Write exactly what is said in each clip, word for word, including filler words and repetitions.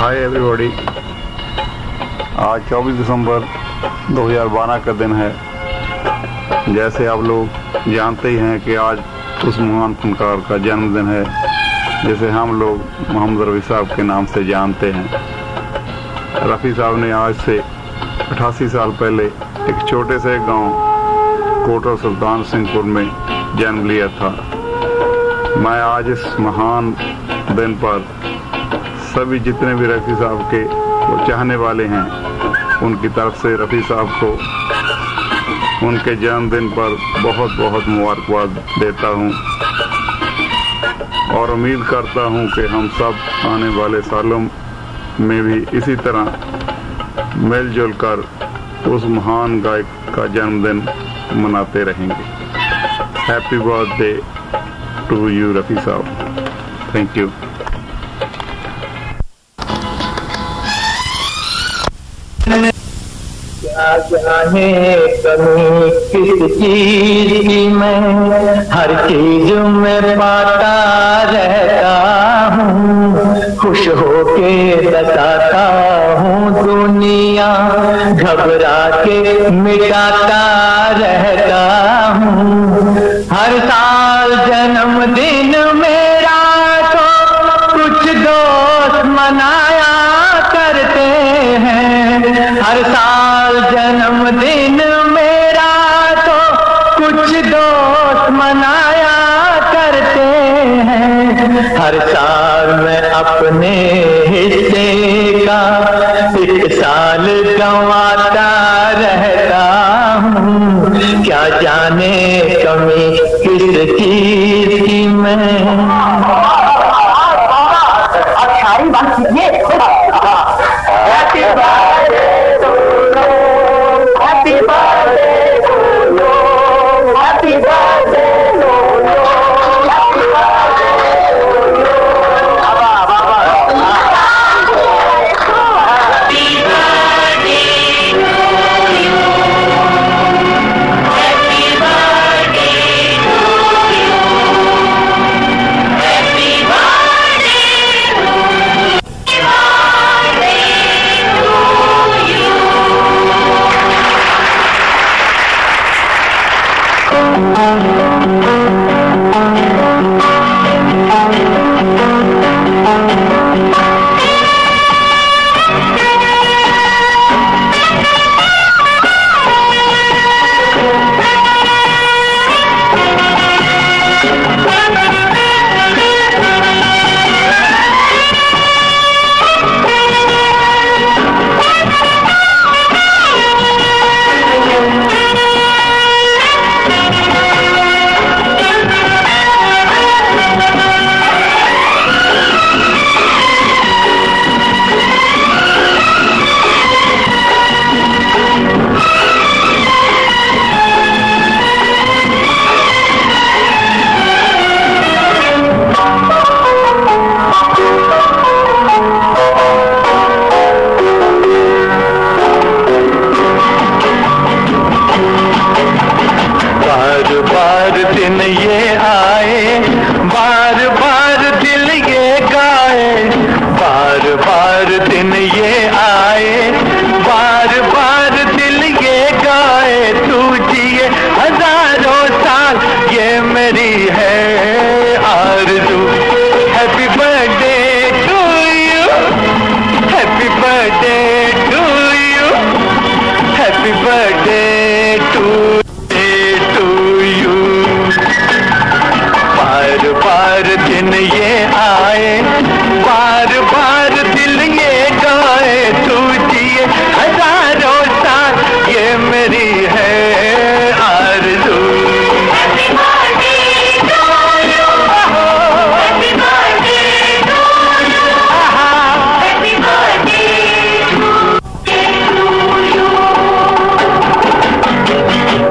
Hi everybody, आज चौबीस दिसंबर दो हज़ार बारह का दिन है। जैसे आप लोग जानते ही हैं कि आज उस महान फनकार का जन्मदिन है जिसे हम लोग मोहम्मद रफ़ी साहब के नाम से जानते हैं। रफ़ी साहब ने आज से अठासी साल पहले एक छोटे से गांव कोटरा सुल्तान सिंहपुर में जन्म लिया था। मैं आज इस महान दिन पर सभी जितने भी रफ़ी साहब के वो चाहने वाले हैं उनकी तरफ से रफ़ी साहब को उनके जन्मदिन पर बहुत बहुत मुबारकबाद देता हूं और उम्मीद करता हूं कि हम सब आने वाले सालों में भी इसी तरह मिलजुल कर उस महान गायक का जन्मदिन मनाते रहेंगे। Happy birthday to you Rafi sahab. Thank you. क्या जाने कमी किस चीज की, मैं हर चीज में पाता रहता हूँ। खुश होके बताता हूँ दुनिया, घबरा के मिटाता रहता हूँ। हर साल जन्मदिन मेरा तो कुछ दोस्त मनाया करते हैं। हर साल जन्मदिन मेरा तो कुछ दोस्त मनाया करते हैं। हर साल मैं अपने हिस्से का एक साल गंवाता रहता हूँ। क्या जाने कमी किस चीज की मैं। सारी बात कीजिए। Happy birthday to you, happy birthday to you, happy birthday to you, happy birthday to you. बाबा बाबा दिन ये आए, बार बार दिल ये गाए। बार बार दिन ये आए, बार बार दिल ये गाए। तू जिए हजारों साल ये मेरी है आरज़ू। Happy birthday to you, happy birthday to you, happy birthday to बार दिन ये आए, बार बार दिल ये गाए। तू जिए हजारों साल ये मेरी है आरज़ू। Happy birthday to you, happy birthday to you, happy birthday to you.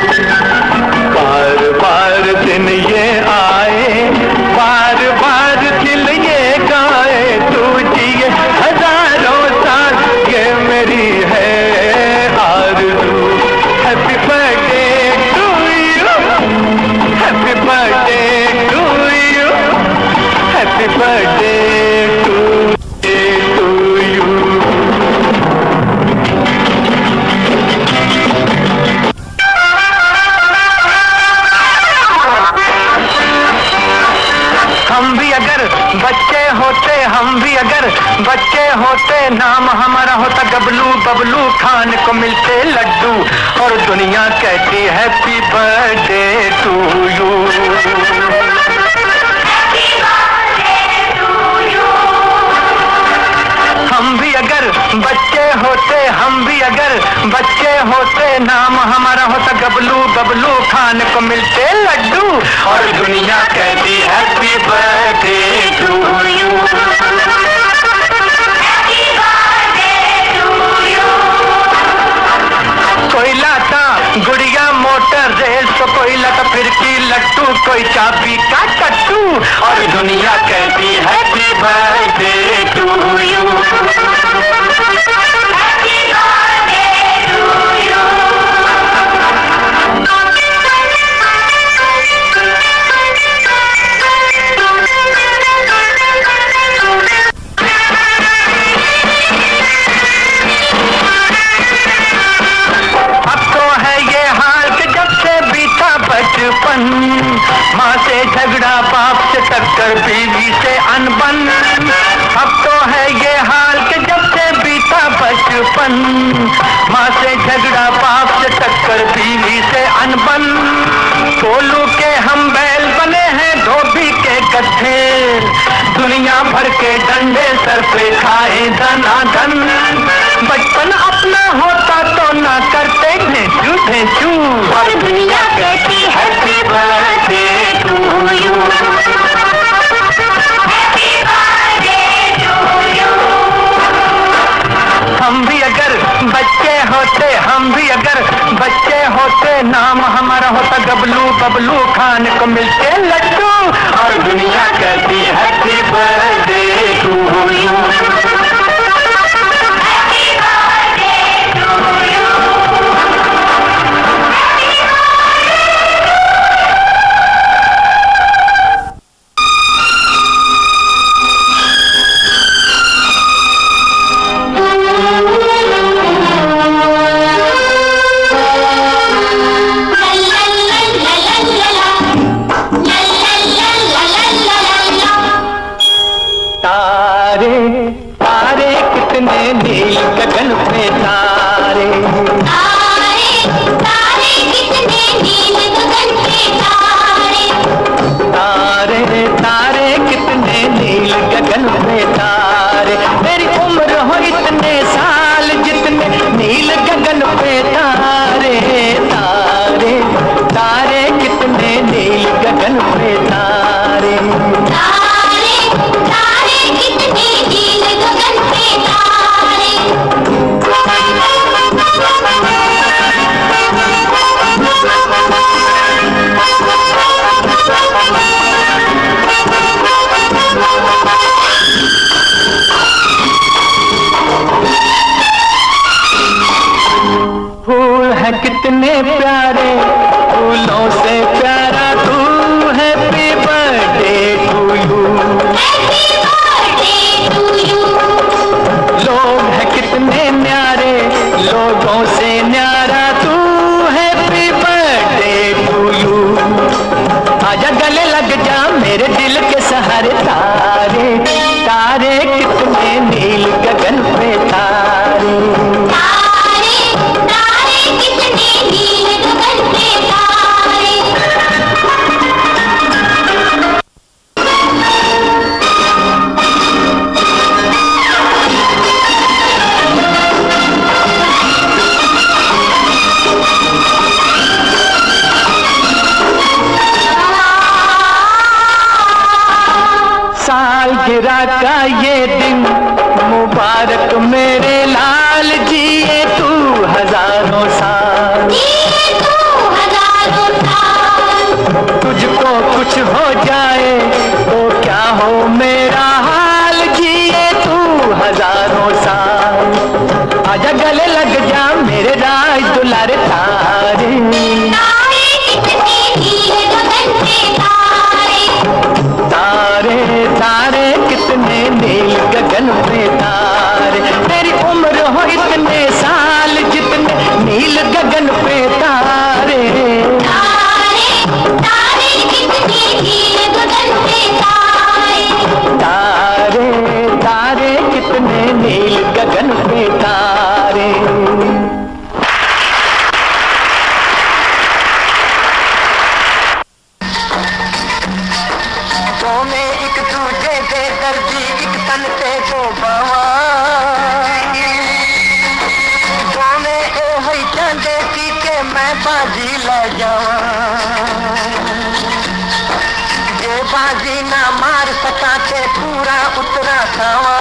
बार बार दिन ये आए, बार बार दिल ये गाए, तू जिए हजारों साल, ये मेरी है आरज़ू। Happy birthday to you, happy birthday to you, happy birthday to you. हम भी अगर बच्चे होते, हम भी अगर बच्चे होते, नाम हमारा होता गबलू, बबलू खान को मिलते लड्डू, और दुनिया कहती हैप्पी बर्थडे टू यू। हम भी अगर बच्चे होते, हम भी अगर बच्चे होते, नाम हमारा होता गबलू, बबलू खान को मिलते लड्डू, और दुनिया कहती हैप्पी बर्थडे टू यू। कोई लाता गुड़िया मोटर रेल, तो कोई लाता फिरकी लट्टू, कोई चाबी का कट्टू, और दुनिया कहती हैप्पी बर्थडे टू यू। बचपन, माँ से झगड़ा, बाप से टक्कर, बीवी से अनबन, अब तो है ये हाल कि जब से बीता बचपन, माँ से झगड़ा, बाप से टक्कर, बीवी से अनबन, कोलू के हम बैल बने हैं, धोबी के गड्ढे, दुनिया भर के डंडे सर पे खाए धनाधन, बचपन अपना होता तो ना करते भेजू भेजू, और दुनिया कहती happy birthday to you, happy birthday to you. हम भी अगर बच्चे होते, हम भी अगर बच्चे होते, नाम हमारा होता गबलू, बबलू खान को मिलते लड्डू, और दुनिया कहती हैप्पी बर्थडे टू यू। नील गगन पे तारे, तारे तारे कितने नील गगन पे तारे, तारे तारे कितने नील गगन पे तारे, मेरी उम्र हो इतने साल जितने नील गगन पे तारे, तारे तारे कितने नील गगन पे तारे, तारे तारे कितने नील गगन पे तारे। फूल है कितने प्यारे, फूलों से प्यारा तू, happy birthday to you, happy birthday to you. लोग है कितने न्यारे, लोगों से न्यारा तू, हैप्पी बर्थडे टू यू। आजा गले लग जा मेरे दिल के सहारे, तारे तारे कितने नील गगन पे तारे, तारे तारे कितने नील गगन पे तारे। सालगिरह का ये दिन मुबारक मेरे लाल, जिए तू हजारों साल, जिए तू हजारों मैं बाजी ले जावा, ये बाजी ना मार सका के पूरा उतरा खावा।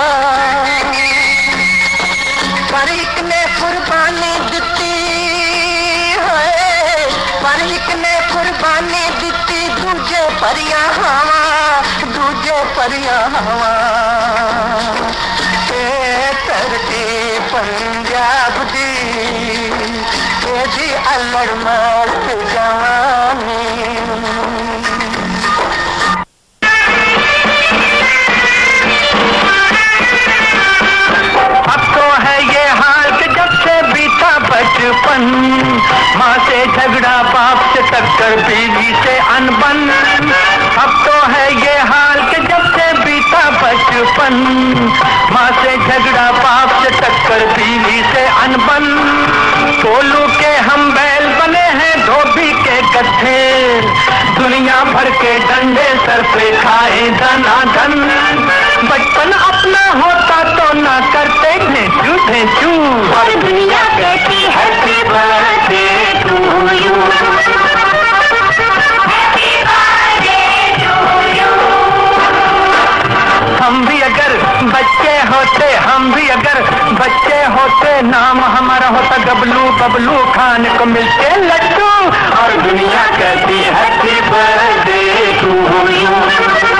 पर एक ने कुर्बानी दिती है, पर एक ने कुर्बानी दिती दूजे परिया हवा, दूजे परिया हवा। ए धरती पंजाब दी ए जी अल्लड़ मस्त जवानी। बचपन माँ से झगड़ा, बाप से टक्कर, बीवी से अनबन। अब तो है ये हाल कि जब से बीता बचपन, माँ से झगड़ा, बाप से टक्कर, बीवी से अनबन। कोलू के हम बैल बने हैं, धोबी के गट्ठे, दुनिया भर के डंडे सर पे खाए धनाधन। बचपन अपना होता तो ना करते ढेंचू ढेंचू, और दुनिया कहती happy birthday to you, happy birthday to you. हम भी अगर बच्चे होते, हम भी अगर बच्चे होते, नाम हमारा होता गबलू, बबलू खाने को मिलते लड्डू, और दुनिया कहती हैप्पी बर्थडे टू यू।